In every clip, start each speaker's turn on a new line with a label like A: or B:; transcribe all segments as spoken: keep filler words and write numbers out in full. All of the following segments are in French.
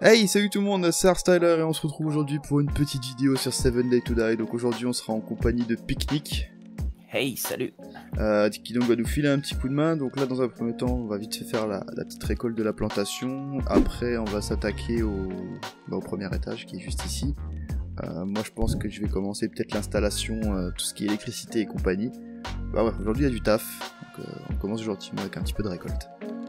A: Hey, salut tout le monde, c'est Arstyler et on se retrouve aujourd'hui pour une petite vidéo sur seven Days to Die. Donc aujourd'hui on sera en compagnie de Picnic.
B: Hey, salut.
A: Euh, qui donc va nous filer un petit coup de main. Donc là dans un premier temps on va vite fait faire la, la petite récolte de la plantation. Après on va s'attaquer au, bah, au premier étage qui est juste ici. Euh, moi je pense que je vais commencer peut-être l'installation, euh, tout ce qui est électricité et compagnie. Bah ouais, aujourd'hui il y a du taf. Donc euh, on commence gentiment avec un petit peu de récolte.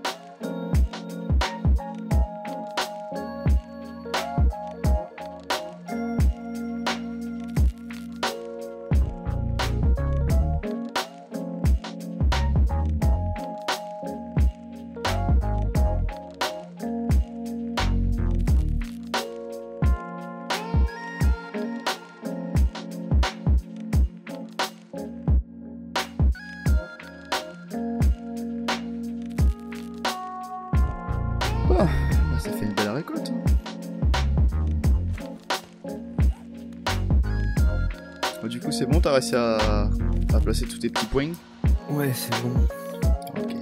A: Ah, bah ça fait une belle récolte. Oh, du coup c'est bon, t'as réussi à, à placer tous tes petits points?
B: Ouais, c'est bon.
A: Ok.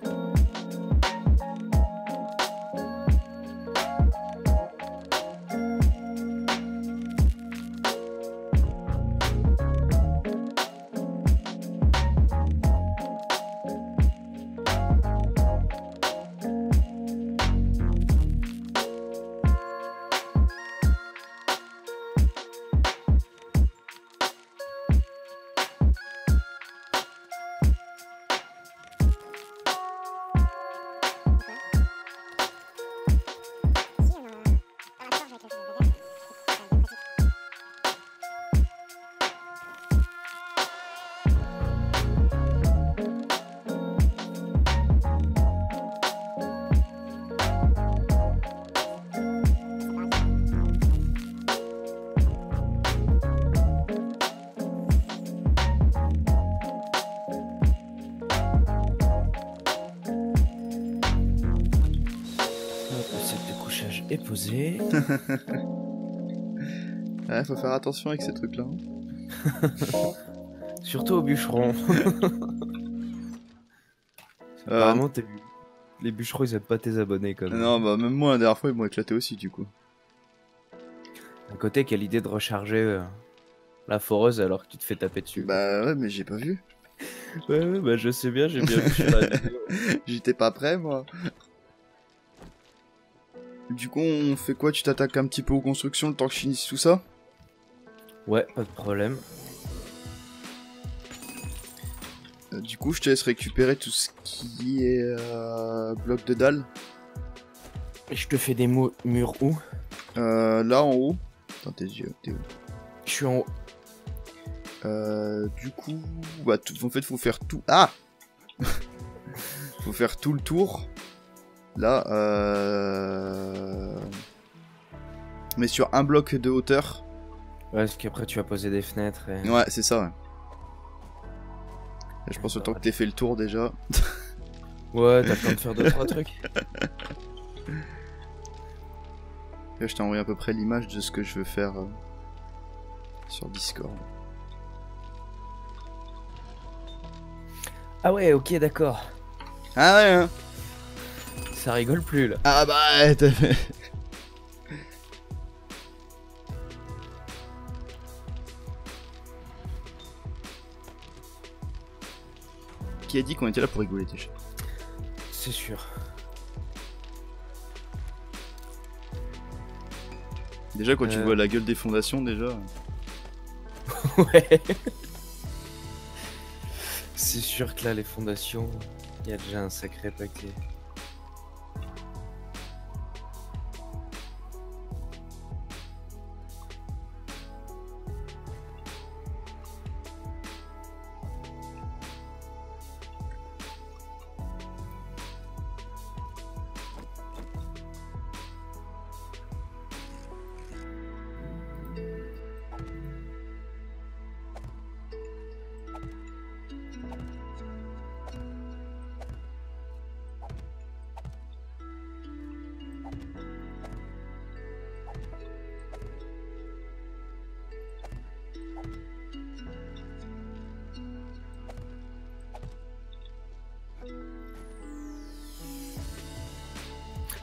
B: Est posé.
A: Ouais, faut faire attention avec ces trucs là.
B: Surtout au bûcheron.
A: Euh,
B: Apparemment, t'es... les bûcherons ils aiment pas tes abonnés quand même.
A: non, bah même moi la dernière fois ils m'ont éclaté aussi du coup.
B: D'un côté, quelle idée de recharger euh, la foreuse alors que tu te fais taper dessus.
A: Bah ouais, mais j'ai pas vu.
B: Ouais, ouais, bah je sais bien, j'ai bien vu sur la vidéo.
A: J'étais pas prêt moi. Du coup on fait quoi? Tu t'attaques un petit peu aux constructions le temps que je finisse tout ça?
B: Ouais, pas de problème.
A: Euh, du coup je te laisse récupérer tout ce qui est euh, bloc de dalle.
B: Et je te fais des mu- murs où?
A: Euh, là en haut. Attends tes yeux, t'es où?
B: Je suis en haut.
A: Euh, du coup, bah, tout, en fait, faut faire tout. Ah, faut faire tout le tour. Là, euh... mais sur un bloc de hauteur.
B: Ouais, parce qu'après tu vas poser des fenêtres et...
A: Ouais, c'est ça. Ouais. Là, je pense autant que t'aies fait le tour déjà.
B: Ouais, t'as le temps de faire deux trois trucs.
A: Là, je t'ai envoyé à peu près l'image de ce que je veux faire euh, sur Discord.
B: Ah ouais, ok, d'accord.
A: Ah ouais. Hein.
B: Ça rigole plus là.
A: Ah bah, t'as fait. Qui a dit qu'on était là pour rigoler, Tish?
B: C'est sûr.
A: Déjà, quand
B: euh...
A: tu vois la gueule des fondations, déjà.
B: Ouais. C'est sûr que là, les fondations, il y a déjà un sacré paquet.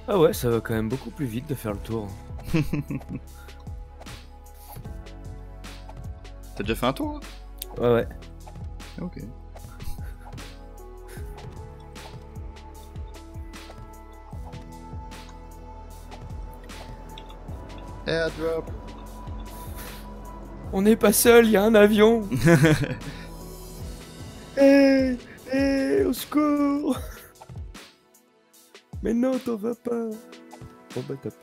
B: Ah ouais, ça va quand même beaucoup plus vite de faire le tour.
A: T'as déjà fait un tour là?
B: Ouais, ouais.
A: Ok. Airdrop.
B: On n'est pas seul, il y a un avion. Hé, hé, au secours. Mais non, t'en vas pas. Bon bah tapis.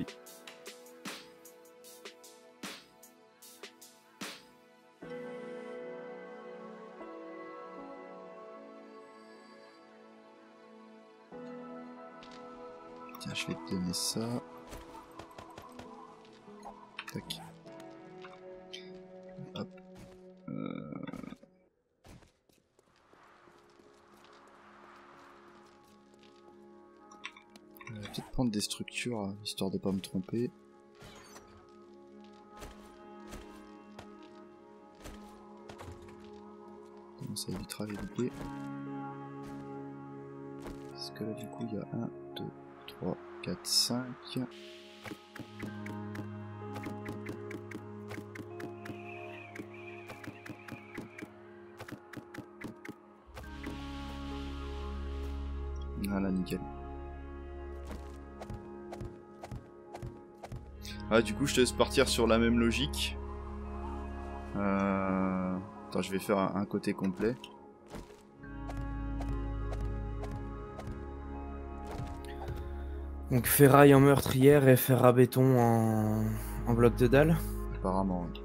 A: Tiens, je vais te donner ça. Tac. Hop. Euh... Je vais peut-être prendre des structures, hein, histoire de pas me tromper. Comment ça évitera les loupés. Parce que là du coup il y a un, deux, trois, quatre, cinq. Voilà, nickel. Ah, du coup, je te laisse partir sur la même logique. Euh... Attends, je vais faire un, un côté complet.
B: Donc ferraille en meurtrière et fer à béton en, en bloc de dalle.
A: Apparemment, oui.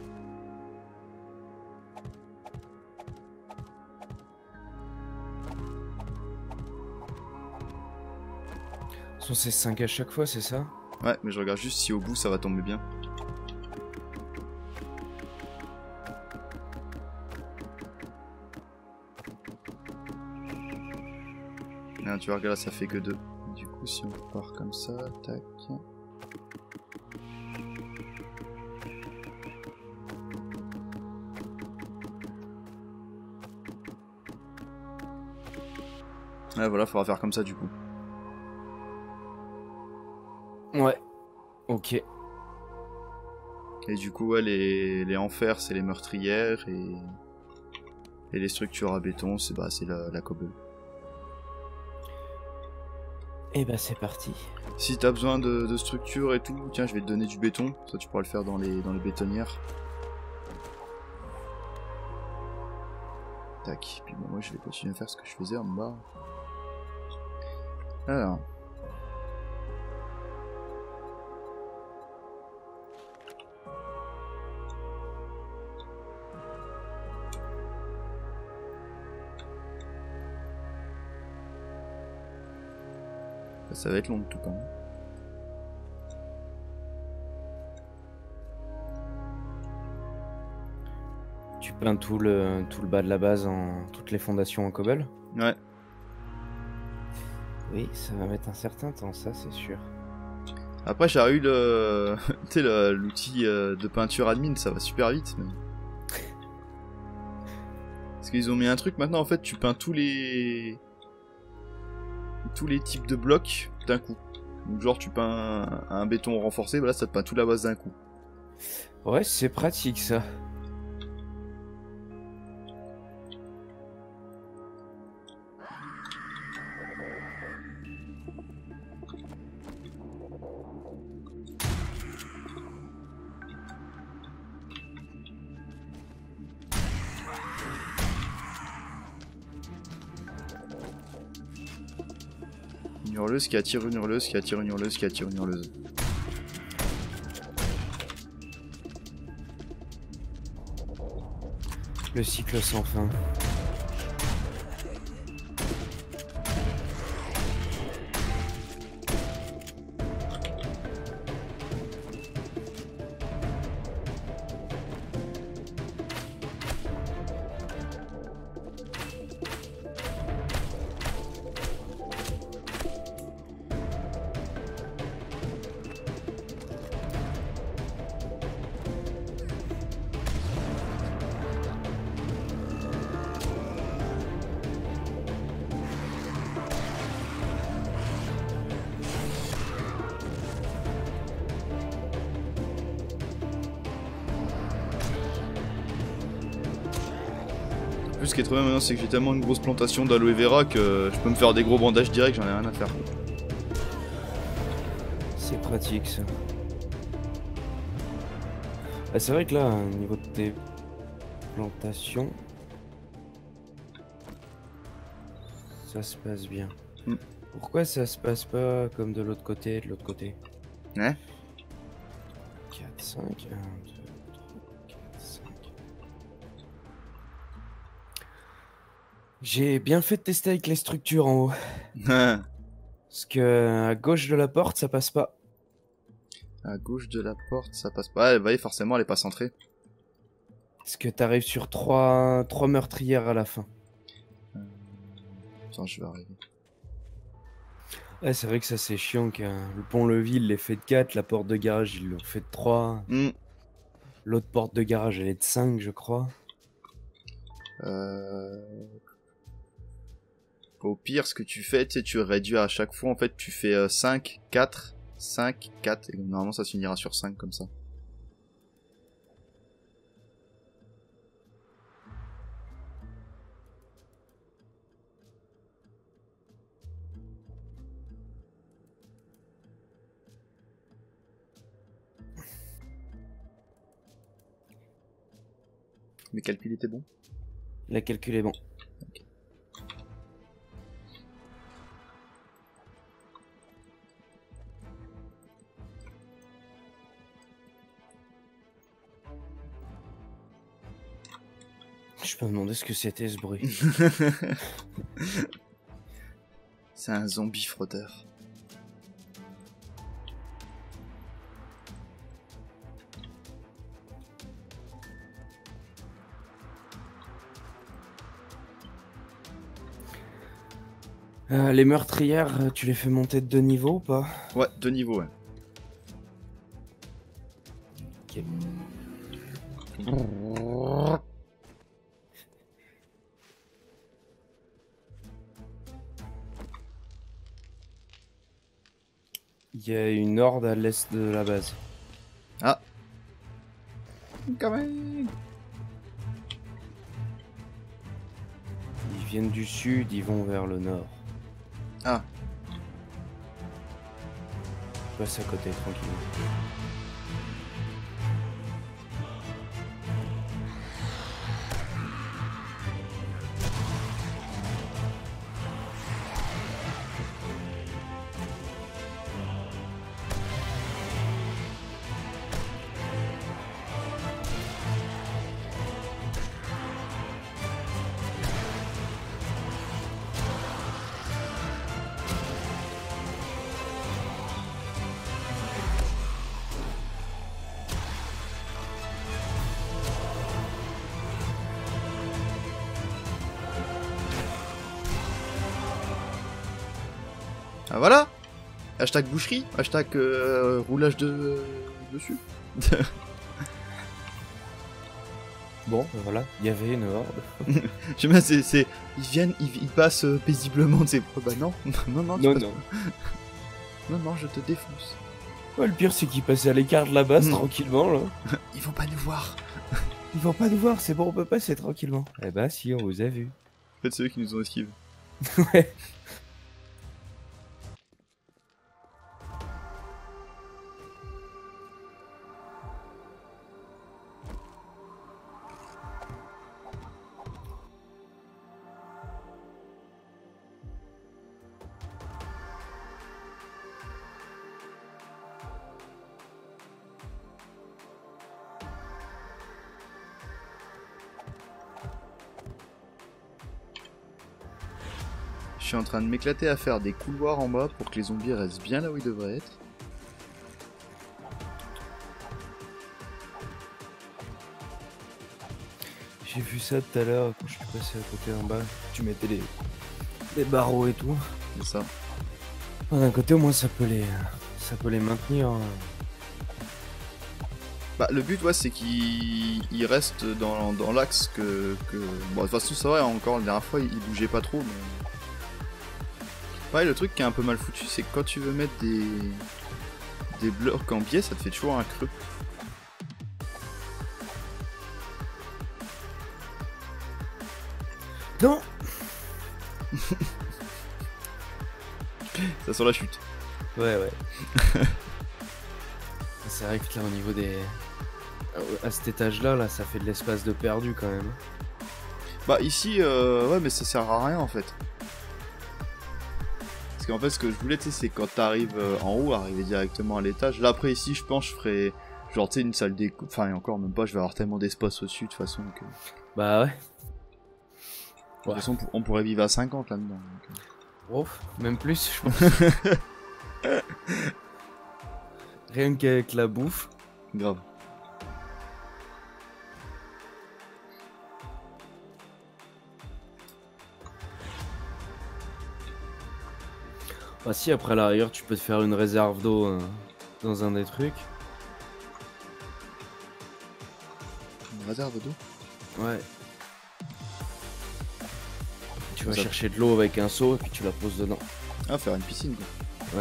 B: Sont ces cinq à chaque fois, c'est ça?
A: Ouais, mais je regarde juste si au bout ça va tomber bien. Ah, tu vois, regarde là, ça fait que deux. Du coup, si on part comme ça, tac. Ouais, voilà, faudra faire comme ça du coup.
B: Ouais. Ok.
A: Et du coup, ouais, les, les enfers, c'est les meurtrières, et, et les structures à béton, c'est bah, c'est la, la cobble.
B: Et bah c'est parti.
A: Si t'as besoin de, de structures et tout, tiens, je vais te donner du béton, ça tu pourras le faire dans les, dans les bétonnières. Tac, puis bon, moi je vais continuer à faire ce que je faisais en bas. Alors... Ça va être long tout le temps.
B: Tu peins tout le, tout le bas de la base en toutes les fondations en cobble?
A: Ouais.
B: Oui, ça va mettre un certain temps, ça c'est sûr.
A: Après j'ai eu le, tu sais, l'outil de peinture admin, ça va super vite. Mais... Parce qu'ils ont mis un truc maintenant, en fait, tu peins tous les tous les types de blocs d'un coup. Donc genre tu peins un, un béton renforcé, voilà, ça te peint toute la base d'un coup.
B: Ouais, c'est pratique ça.
A: Une hurleuse qui attire une hurleuse, qui attire une hurleuse, qui attire une hurleuse.
B: Le cycle sans fin.
A: plus, ce qui est trop bien maintenant, c'est que j'ai tellement une grosse plantation d'aloe vera que je peux me faire des gros bandages direct, j'en ai rien à faire.
B: C'est pratique ça. Ah, c'est vrai que là, au niveau de tes plantations, ça se passe bien.
A: Mm.
B: Pourquoi ça se passe pas comme de l'autre côté, de l'autre côté?
A: Ouais.
B: quatre, cinq, un, deux, trois, quatre, cinq. J'ai bien fait de tester avec les structures en haut. Parce que à gauche de la porte, ça passe pas.
A: À gauche de la porte, ça passe pas. Ouais, vous voyez, forcément, elle est pas centrée.
B: Parce que t'arrives sur trois, trois meurtrières à la fin.
A: Euh... Attends, je vais arriver.
B: Ouais, c'est vrai que ça c'est chiant que le pont-levis il est fait de quatre, la porte de garage ils l'ont fait de trois.
A: Mm.
B: L'autre porte de garage elle est de cinq je crois.
A: Euh... Au pire, ce que tu fais, tu sais, tu réduis à chaque fois, en fait, tu fais euh, cinq, quatre, cinq, quatre, et normalement ça se finira sur cinq comme ça. Mes calculs étaient bons?
B: Le calcul est bon.
A: Okay.
B: Je peux me demander ce que c'était ce bruit.
A: C'est un zombie frotteur.
B: Euh, les meurtrières, tu les fais monter de deux niveaux ou pas?
A: Ouais, deux niveaux, ouais.
B: Ok. Il y a une horde à l'est de la base.
A: Ah. Quand même.
B: Ils viennent du sud, ils vont vers le nord.
A: Ah.
B: Passe à côté tranquillement.
A: Ah voilà. Hashtag boucherie, hashtag euh, roulage de dessus.
B: Bon, ben voilà, il y avait une horde.
A: J'aime bien, c'est, c'est, ils viennent, ils, ils passent euh, paisiblement, c'est, oh, bah non, non, non, tu
B: Non,
A: passes
B: non.
A: pas. Non, non, je te défonce.
B: Ouais, le pire c'est qu'ils passaient à l'écart de la base
A: Mm.
B: tranquillement là.
A: Ils vont pas nous voir.
B: Ils vont pas nous voir, c'est bon, on peut passer tranquillement. Eh bah si, on vous a vu.
A: En fait, c'est eux qui nous ont esquivé.
B: Ouais.
A: Je suis en train de m'éclater à faire des couloirs en bas pour que les zombies restent bien là où ils devraient être.
B: J'ai vu ça tout à l'heure quand je suis passé à côté en bas. Tu mettais les, les barreaux et tout.
A: C'est ça.
B: Ah, d'un côté au moins ça peut les, ça peut les maintenir.
A: Bah, le but, ouais, c'est qu'ils ils restent dans, dans l'axe que, que... Bon, de toute façon, c'est vrai, encore la dernière fois, ils bougeaient pas trop, mais... Ouais, le truc qui est un peu mal foutu, c'est que quand tu veux mettre des... des blocs en biais, ça te fait toujours un creux.
B: Non.
A: Ça sent la chute.
B: Ouais, ouais. C'est vrai que là, au niveau des... À cet étage-là, là, ça fait de l'espace de perdu, quand même.
A: Bah, ici, euh, ouais, mais ça sert à rien, en fait. Parce qu'en fait, ce que je voulais, tu sais, c'est quand t'arrives euh, en haut, arriver directement à l'étage. Là, après, ici, je pense, je ferais... Genre, tu sais, une salle d'éco... Enfin, et encore, même pas, je vais avoir tellement d'espace au-dessus, de toute façon, que...
B: Bah, ouais.
A: De toute façon, on pourrait vivre à cinquante, là-dedans. Donc...
B: Oh, même plus, je pense. Rien qu'avec la bouffe.
A: Grave.
B: Ah si, après à l'arrière, tu peux te faire une réserve d'eau euh, dans un des trucs.
A: Une réserve d'eau?
B: Ouais. Tu vas
A: Ça...
B: chercher de l'eau avec un seau et puis tu la poses dedans.
A: Ah, faire une piscine, quoi.
B: Ouais.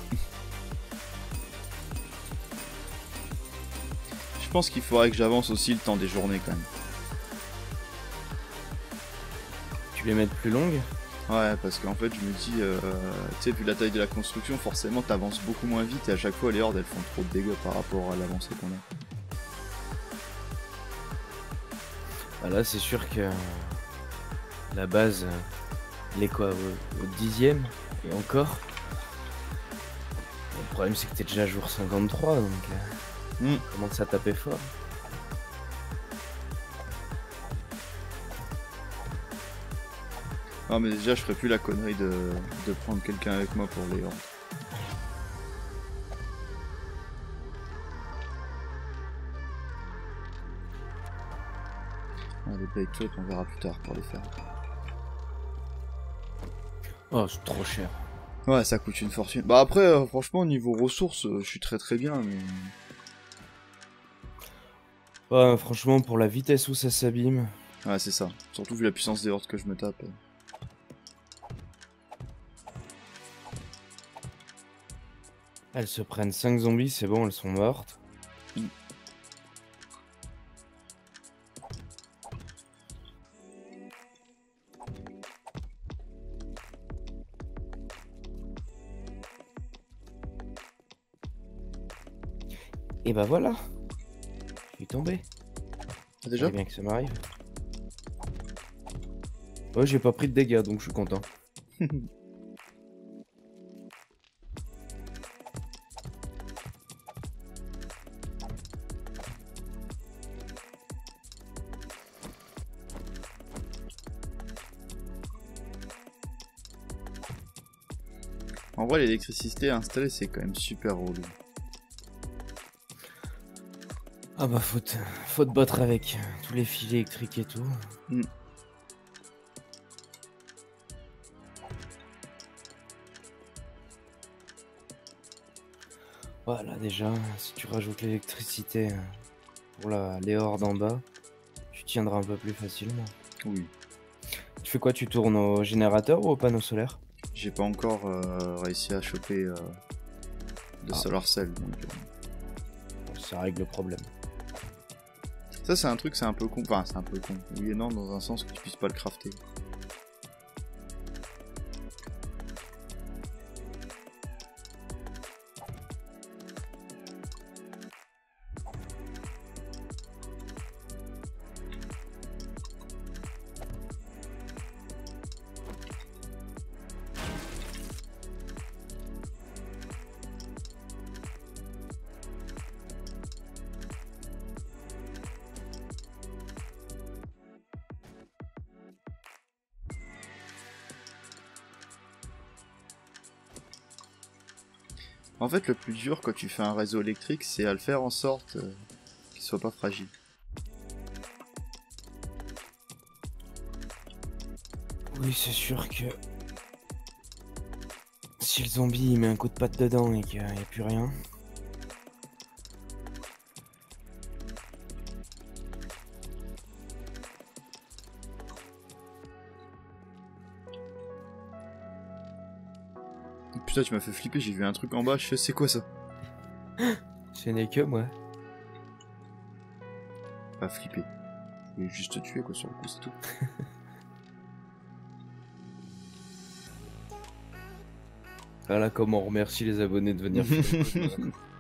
A: Je pense qu'il faudrait que j'avance aussi le temps des journées, quand même.
B: Tu les mets plus longues?
A: Ouais, parce qu'en fait, je me dis, euh, tu sais, vu la taille de la construction, forcément, t'avances beaucoup moins vite et à chaque fois, les hordes, elles font trop de dégâts par rapport à l'avancée qu'on a.
B: Ah là, c'est sûr que la base, elle est quoi, au, au dixième? Et encore? Le problème, c'est que t'es déjà jour cinquante-trois, donc euh,
A: Mm.
B: comment ça taper fort?
A: Non, mais déjà, je ferais plus la connerie de, de prendre quelqu'un avec moi pour les hordes. Ah, les break-up, on verra plus tard pour les faire.
B: Oh, c'est trop cher.
A: Ouais, ça coûte une fortune. Bah après, euh, franchement, niveau ressources, euh, je suis très très bien, mais...
B: Ouais, franchement, pour la vitesse où ça s'abîme...
A: Ouais, c'est ça. Surtout vu la puissance des hordes que je me tape.
B: Elles se prennent cinq zombies, c'est bon, elles sont mortes.
A: Mm.
B: Et bah voilà. Je suis tombé.
A: Ah, déjà?
B: C'est bien que ça m'arrive. Ouais, j'ai pas pris de dégâts, donc je suis content.
A: En vrai, l'électricité installée, c'est quand même super relou.
B: Ah bah faut te, faut te battre avec tous les fils électriques et tout.
A: Mm.
B: Voilà, déjà, si tu rajoutes l'électricité pour la, les hordes en bas, tu tiendras un peu plus facilement.
A: Oui.
B: Tu fais quoi? Tu tournes au générateur ou au panneau solaire?
A: J'ai pas encore euh, réussi à choper euh, de
B: Ah.
A: solar cell, donc... Euh...
B: Ça règle le problème.
A: Ça, c'est un truc, c'est un peu con. Enfin, c'est un peu con. Oui et non, dans un sens que tu puisses pas le crafter. En fait, le plus dur quand tu fais un réseau électrique, c'est à le faire en sorte euh, qu'il soit pas fragile.
B: Oui, c'est sûr que si le zombie il met un coup de patte dedans et qu'il n'y a plus rien.
A: Putain, tu m'as fait flipper, j'ai vu un truc en bas, je sais c'est quoi ça?
B: Ce n'est que moi.
A: Pas flipper. Je voulais juste te tuer quoi sur le coup, c'est tout.
B: Voilà comment on remercie les abonnés de venir filmer.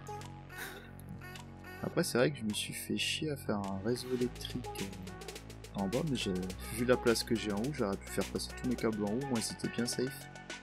A: Après, c'est vrai que je me suis fait chier à faire un réseau électrique euh, en bas, mais j'ai vu la place que j'ai en haut, j'aurais pu faire passer tous mes câbles en haut, moi c'était bien safe.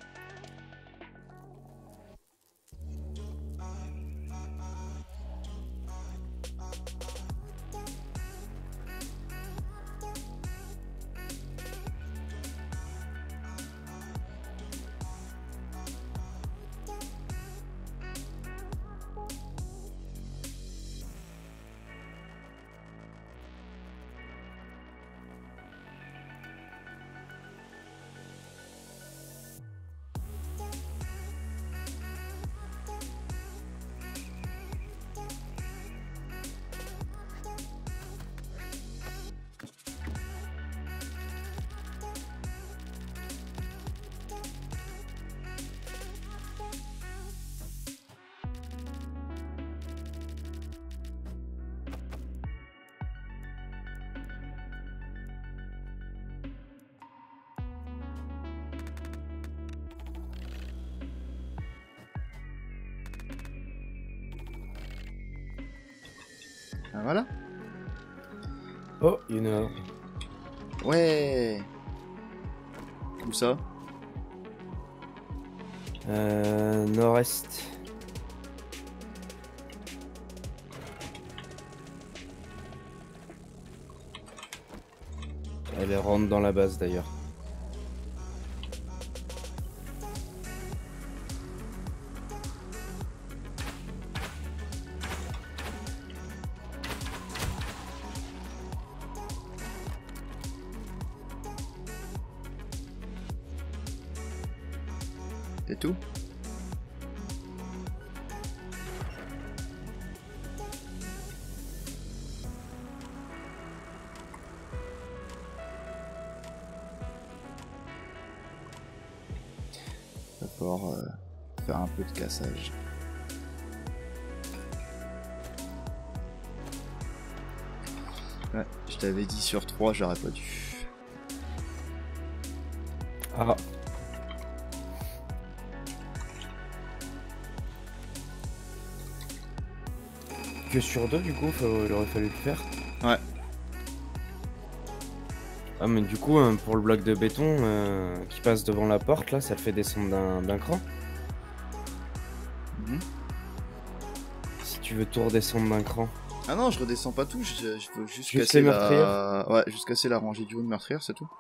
A: Ah, voilà.
B: Oh, une heure.
A: Ouais. Où ça?
B: Euh, nord-est. Elle rentre dans la base d'ailleurs.
A: C'est tout? Va falloir euh, faire un peu de cassage. Ouais, je t'avais dit sur trois, j'aurais pas dû.
B: Ah. Que sur deux du coup, il aurait fallu le faire.
A: Ouais.
B: Ah mais du coup, hein, pour le bloc de béton euh, qui passe devant la porte, là, ça le fait descendre d'un d'un cran.
A: Mmh.
B: Si tu veux tout redescendre d'un cran.
A: Ah non, je redescends pas tout, je, je veux juste,
B: Juste
A: casser
B: les
A: la...
B: meurtrières.
A: Ouais, juste casser la rangée du haut de meurtrière, c'est tout.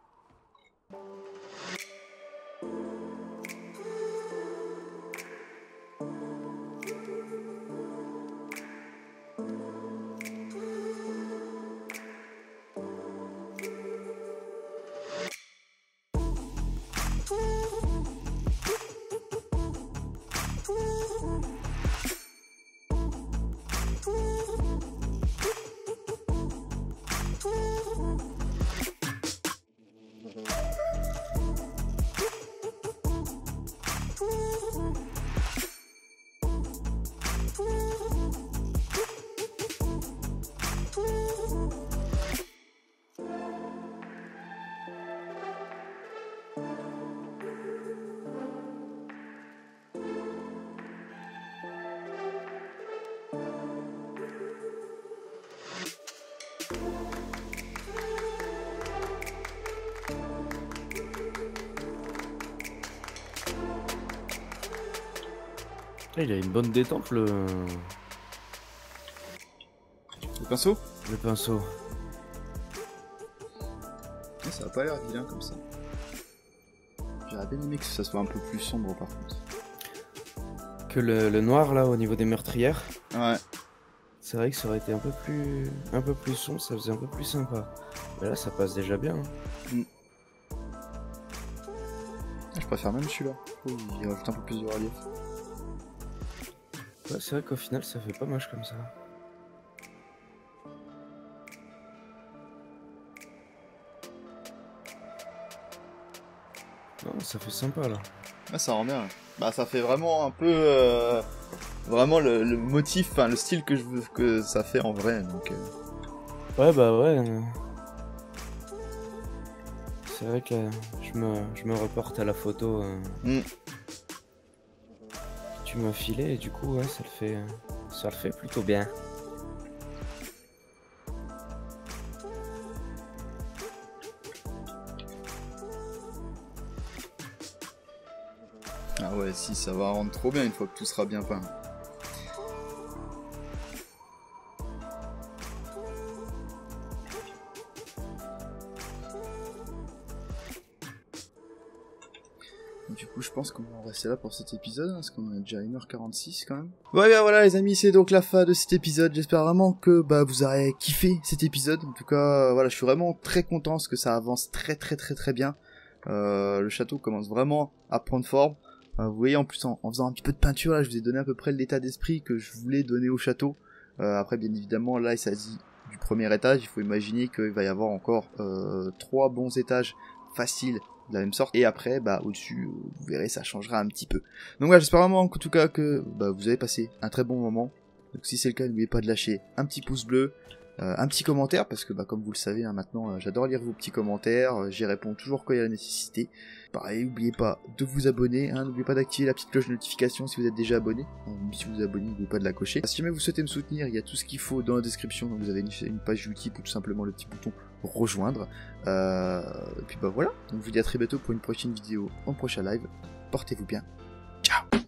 B: Là, il a une bonne détente le...
A: Le pinceau?
B: le pinceau.
A: Ah, ça a pas l'air vilain comme ça. J'aurais bien aimé que ça soit un peu plus sombre par contre.
B: Que le, le noir là au niveau des meurtrières.
A: Ouais.
B: C'est vrai que ça aurait été un peu plus un peu plus sombre, ça faisait un peu plus sympa. Mais là ça passe déjà bien. Hein.
A: Mm. Je préfère même celui-là. Oh, il rajoute un peu plus de relief.
B: Ouais, c'est vrai qu'au final ça fait pas moche comme ça. Non, ça fait sympa là.
A: Ah, ça rend bien. Bah, ça fait vraiment un peu... Euh, vraiment le, le motif, enfin le style que je veux que ça fait en vrai. Donc, euh...
B: Ouais, bah ouais. Euh... C'est vrai que je me, je me reporte à la photo. Euh...
A: Mm.
B: tu m'as filé et du coup ouais, ça le fait, ça le fait plutôt bien.
A: Ah ouais, si, ça va rendre trop bien une fois que tout sera bien peint. Du coup, je pense qu'on va rester là pour cet épisode, hein, parce qu'on a déjà une heure quarante-six quand même. Ouais, bah voilà les amis, c'est donc la fin de cet épisode. J'espère vraiment que bah vous aurez kiffé cet épisode. En tout cas, euh, voilà, je suis vraiment très content parce que ça avance très très très très bien. Euh, le château commence vraiment à prendre forme. Euh, vous voyez, en plus, en, en faisant un petit peu de peinture, là, je vous ai donné à peu près l'état d'esprit que je voulais donner au château. Euh, après, bien évidemment, là, il s'agit du premier étage. Il faut imaginer qu'il va y avoir encore euh, trois bons étages faciles de la même sorte, et après bah au-dessus vous verrez ça changera un petit peu. Donc voilà, j'espère vraiment en tout cas que bah, vous avez passé un très bon moment. Donc si c'est le cas, n'oubliez pas de lâcher un petit pouce bleu, euh, un petit commentaire, parce que bah comme vous le savez hein, maintenant euh, j'adore lire vos petits commentaires, euh, j'y réponds toujours quand il y a la nécessité. Pareil, n'oubliez pas de vous abonner, hein, n'oubliez pas d'activer la petite cloche de notification si vous êtes déjà abonné. Enfin, si vous vous abonnez, n'oubliez pas de la cocher. Si jamais vous souhaitez me soutenir, il y a tout ce qu'il faut dans la description, donc vous avez une, une page Utip ou tout simplement le petit bouton rejoindre. Euh, et puis bah voilà, donc je vous dis à très bientôt pour une prochaine vidéo, en prochain live. Portez-vous bien. Ciao.